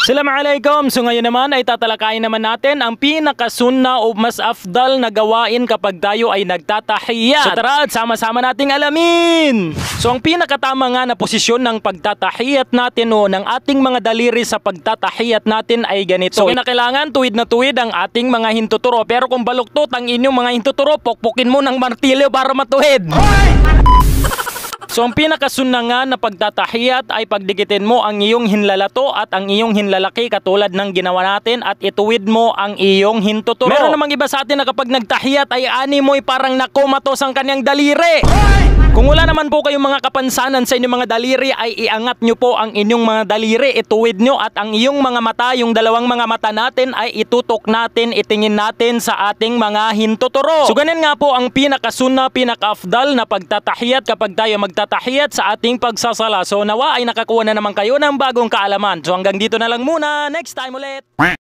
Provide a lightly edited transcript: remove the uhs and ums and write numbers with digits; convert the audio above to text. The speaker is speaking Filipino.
Assalamualaikum. So ngayon naman ay tatalakayin naman natin ang pinakasunna o mas afdal na gawain kapag tayo ay nagtatahiyat. So tara at sama-sama nating alamin. So ang pinakatama nga na posisyon ng pagtatahiyat natin o ng ating mga daliri sa pagtatahiyat natin ay ganito. So kinakailangan tuwid na tuwid ang ating mga hintuturo. Pero kung baluktot ang inyong mga hintuturo, pokpokin mo ng martilyo para matuhid. So ang pinakasunna nga na pagtatahiyat ay pagdikitin mo ang iyong hinlalato at ang iyong hinlalaki katulad ng ginawa natin at ituwid mo ang iyong hintuturo. Meron namang iba sa atin na kapag nagtahiyat ay ani mo'y parang nakomatos ang kanyang daliri. Kung wala naman po kayong mga kapansanan sa inyong mga daliri ay iangat nyo po ang inyong mga daliri, ituwid nyo at ang iyong mga mata, yung dalawang mga mata natin ay itutok natin, itingin natin sa ating mga hintuturo. So ganyan nga po ang pinakasunna, pinaka-afdal na pagtatahiyat kapag tayo magtatahiyat sa ating pagsasala. So nawa ay nakakuha na naman kayo ng bagong kaalaman. So hanggang dito na lang muna, next time ulit!